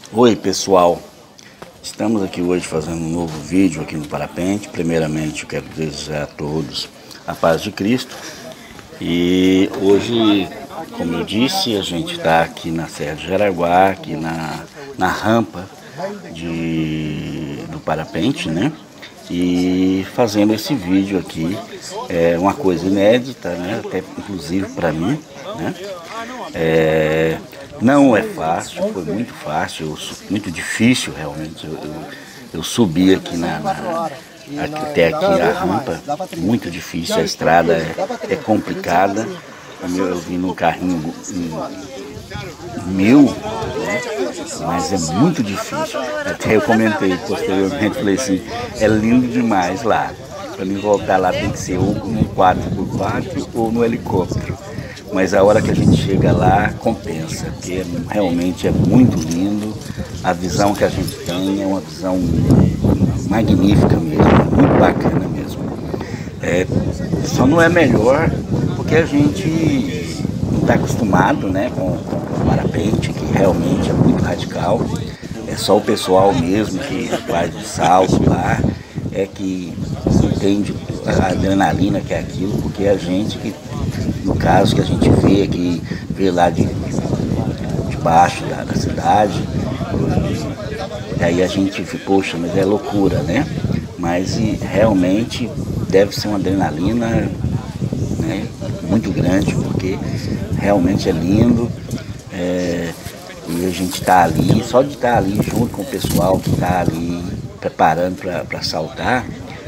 Oi pessoal, estamos aqui hoje fazendo um novo vídeo aqui no Parapente. Primeiramente eu quero desejar a todos a paz de Cristo. E hoje, como eu disse, a gente está aqui na Serra de Jaraguá, aqui na rampa do Parapente, né? E fazendo esse vídeo aqui, é uma coisa inédita, né? Até inclusive para mim, né? Não é fácil, foi muito fácil, muito difícil realmente. Eu subi aqui até aqui a rampa, muito difícil, a estrada é complicada. Eu vim num carrinho meu, né? Mas é muito difícil. Até eu comentei posteriormente, falei assim, é lindo demais lá. Para mim voltar lá tem que ser ou no 4x4 ou no helicóptero. Mas a hora que a gente chega lá, compensa, porque realmente é muito lindo. A visão que a gente tem é uma visão magnífica mesmo, muito bacana mesmo. Só não é melhor porque a gente não está acostumado, né, com o parapente, que realmente é muito radical. É só o pessoal mesmo que faz o salto lá, que entende a adrenalina que é aquilo, porque a gente que, no caso que a gente vê aqui, vê lá de baixo da cidade, e aí a gente fica, poxa, mas é loucura, né? Mas realmente deve ser uma adrenalina, né, muito grande, porque realmente é lindo. E a gente está ali, só de estar ali junto com o pessoal que está ali preparando para saltar,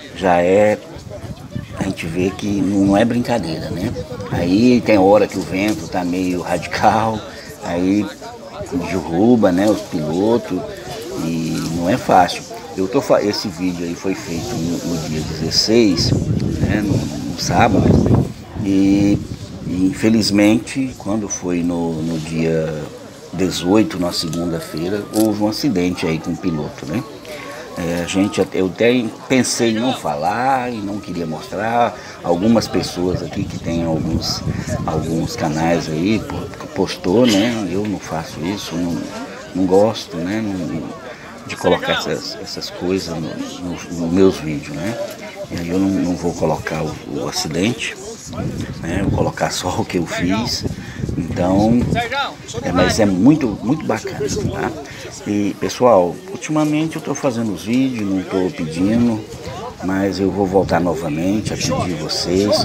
a gente vê que não é brincadeira, né? Aí tem hora que o vento está meio radical, aí derruba, né, os pilotos, e não é fácil. Esse vídeo aí foi feito no dia 16, né, no sábado, e infelizmente quando foi no dia 18, na segunda-feira, houve um acidente aí com o piloto, né? Eu até pensei em não falar e não queria mostrar. Algumas pessoas aqui que tem alguns canais aí postou, né? Eu não faço isso, não gosto, né? De colocar essas coisas nos meus vídeos, né? E aí eu não vou colocar o acidente, né? Vou colocar só o que eu fiz. Então, mas é muito bacana, tá? E pessoal, ultimamente eu estou fazendo os vídeos, não estou pedindo, mas eu vou voltar novamente a pedir vocês.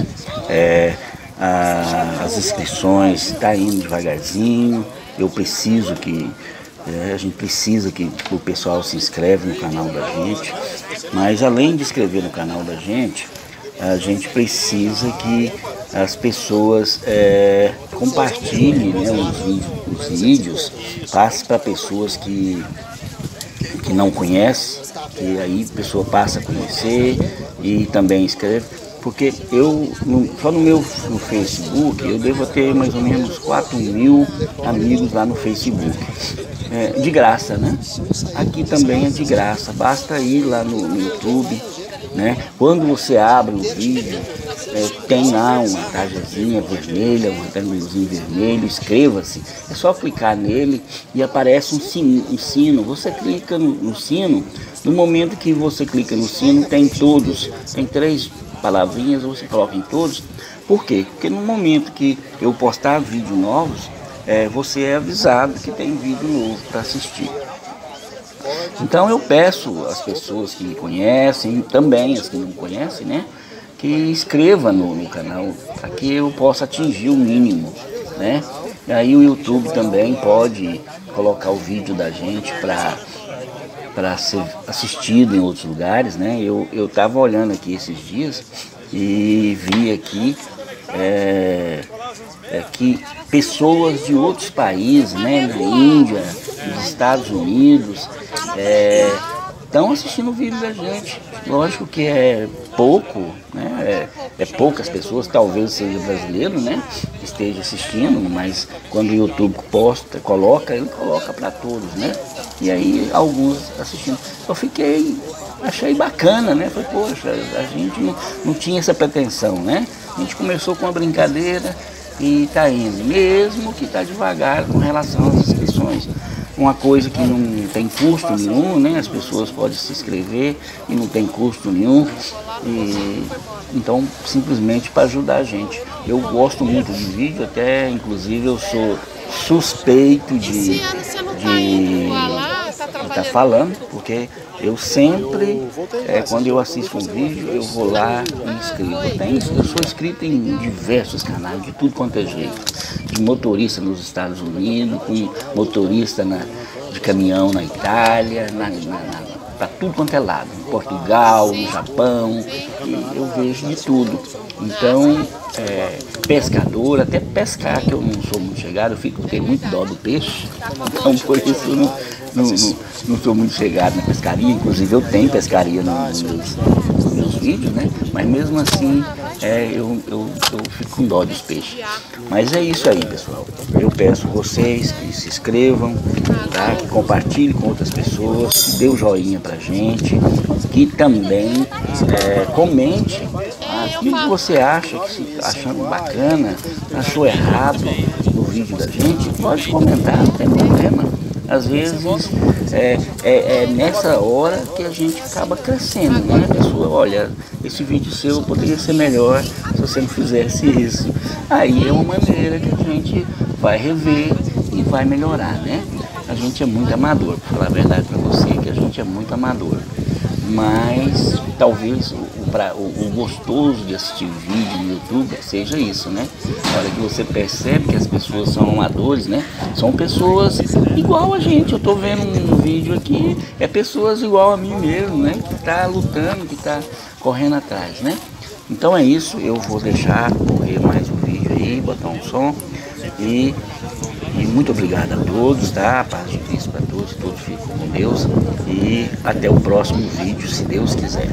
As inscrições estão indo devagarzinho. Eu preciso a gente precisa que o pessoal se inscreve no canal da gente, mas além de inscrever no canal da gente, a gente precisa que as pessoas compartilhem, né, os vídeos, passe para pessoas que não conhecem, que aí a pessoa passa a conhecer e também escreve, porque só no Facebook eu devo ter mais ou menos 4.000 amigos lá no Facebook. De graça, né? Aqui também é de graça, basta ir lá no YouTube, né? Quando você abre o vídeo, tem lá uma tajazinha vermelha, um retângulozinho vermelho, inscreva-se. É só clicar nele e aparece um sino. Você clica no sino, no momento que você clica no sino, tem 3 palavrinhas, você coloca em todos. Por quê? Porque no momento que eu postar vídeos novos, você é avisado que tem vídeo novo para assistir. Então eu peço às pessoas que me conhecem, também as que não conhecem, né, que inscreva no canal, para que eu possa atingir o mínimo, né? E aí o YouTube também pode colocar o vídeo da gente para ser assistido em outros lugares, né? Eu estava olhando aqui esses dias e vi aqui que pessoas de outros países, né, na Índia, nos Estados Unidos, estão assistindo o vídeo da gente. Lógico que é pouco, né? Poucas pessoas, talvez seja brasileiro, né, que esteja assistindo, mas quando o YouTube ele coloca para todos, né? E aí alguns assistindo. Achei bacana, né? Falei, poxa, a gente não tinha essa pretensão, né? A gente começou com uma brincadeira e está indo, mesmo que está devagar com relação às inscrições. uma coisa que não tem custo nenhum, né? As pessoas podem se inscrever e não tem custo nenhum. Então, simplesmente para ajudar a gente. Eu gosto muito de vídeo, até inclusive eu sou suspeito de estar falando, porque eu sempre, quando eu assisto um vídeo, eu vou lá e me inscrevo. Eu sou inscrito em diversos canais, de tudo quanto é jeito. De motorista nos Estados Unidos, com motorista de caminhão na Itália, para tudo quanto é lado, em Portugal, no Japão, e eu vejo de tudo. Então, pescador, até pescar, que eu não sou muito chegado, eu tenho muito dó do peixe, então por isso eu não sou muito chegado na pescaria. Inclusive eu tenho pescaria nos meus vídeos, né? Mas mesmo assim eu fico com dó dos peixes. Mas é isso aí, pessoal. Eu peço vocês que se inscrevam, tá? Que compartilhem com outras pessoas, que dê o joinha pra gente, que também comente aquilo que você acha, que se achando bacana, achou errado no vídeo da gente, pode comentar, não tem problema. Às vezes é nessa hora que a gente acaba crescendo, né? A pessoa, olha, esse vídeo seu poderia ser melhor se você não fizesse isso. Aí é uma maneira que a gente vai rever e vai melhorar, né? A gente é muito amador, para falar a verdade para você, que a gente é muito amador. Mas talvez o gostoso de assistir vídeo no YouTube seja isso, né? Na hora que você percebe que as pessoas são amadores, né? São pessoas igual a gente. Eu tô vendo um vídeo aqui, pessoas igual a mim mesmo, né? Que tá lutando, que tá correndo atrás, né? Então é isso, eu vou deixar correr mais um vídeo aí, botar um som e muito obrigado a todos, tá? A paz de Cristo para todos fiquem com Deus e até o próximo vídeo, se Deus quiser.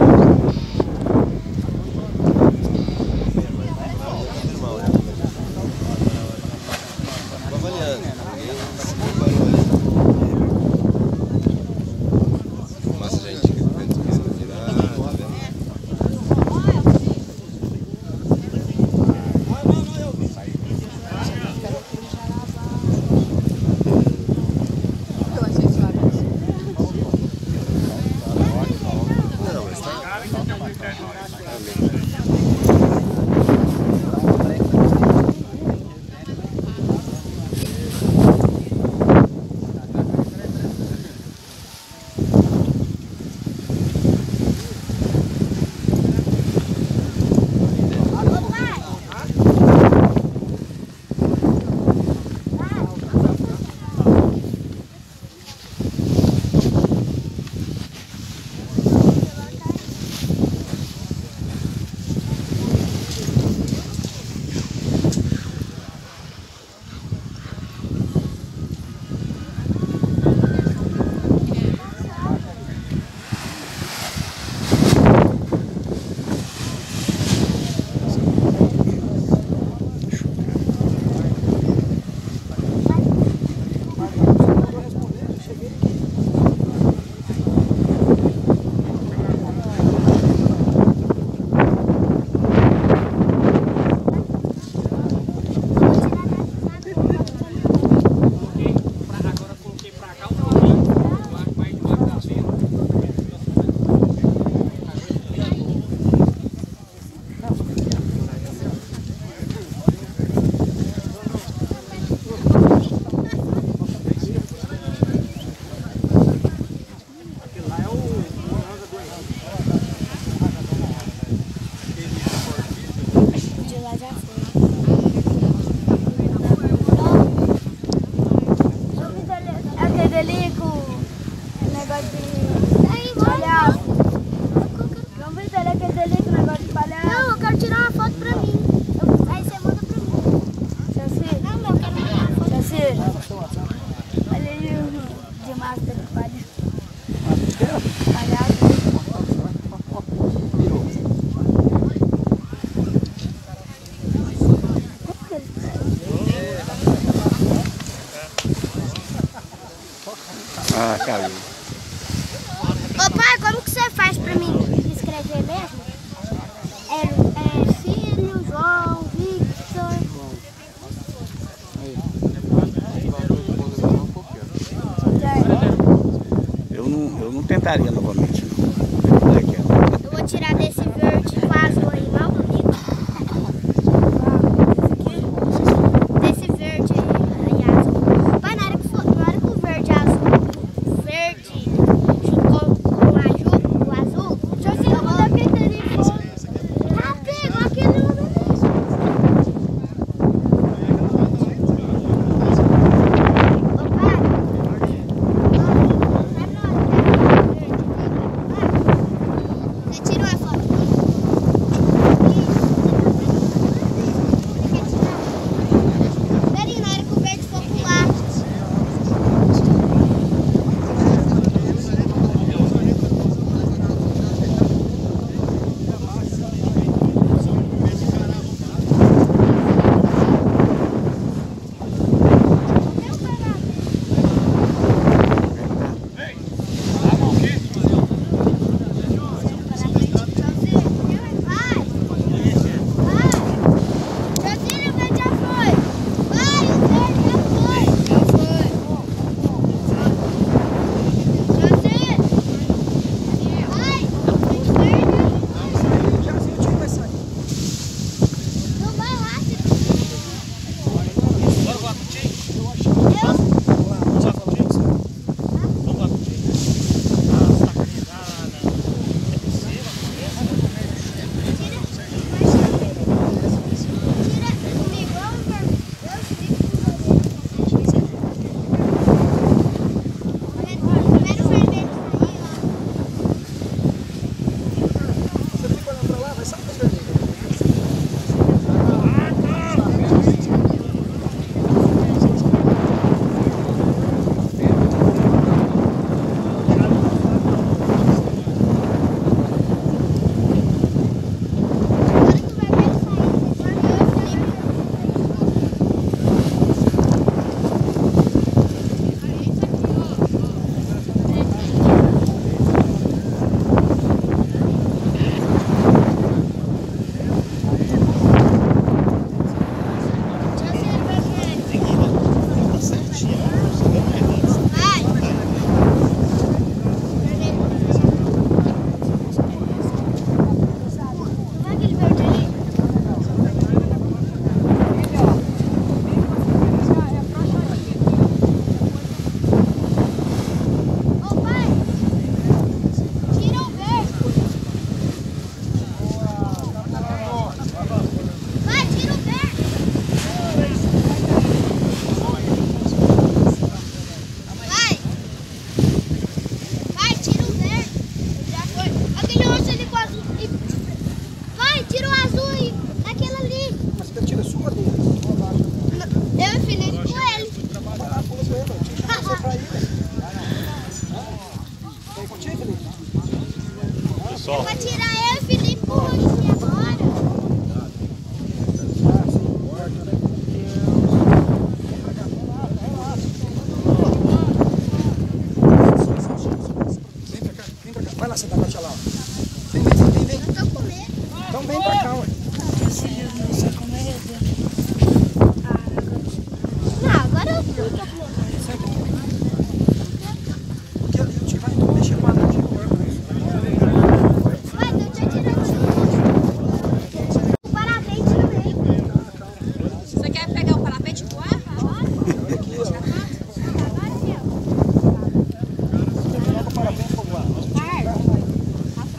Ah, caiu. Ô pai, como que você faz pra mim escrever mesmo? Filho, João, Victor. eu não tentaria novamente, não. Eu vou tirar desse verde com azul aí, mal bonito. Desse verde aí azul. Pai, na hora que o verde azul, verde com o azul, deixa eu ver, eu vou dar aquele fogo. Ah, pegou aquele no Pessoal, Vou tirar eu e o Felipe pro Roxinha agora. Vem pra cá. Vai lá sentar com a tia lá. Vem. Eu tô com medo. Então vem pra cá, ué. Você com medo? Não, agora eu tô com medo. Porque ali o tio vai mexer com a água de corpo. Vai, eu tô tirando o parapente no meio. Você quer pegar o parapente e voar? Joga o parapente pra voar.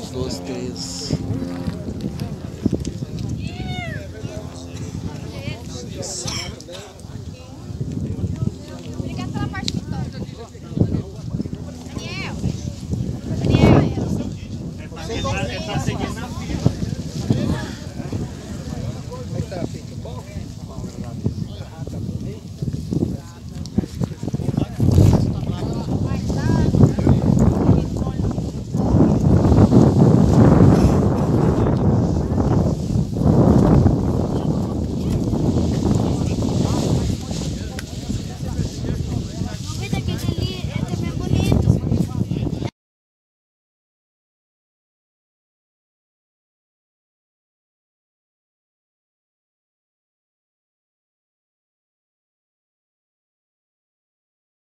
12, 13. Obrigada pela parte que toca. Daniel. Daniel. Ele tá seguindo na fila.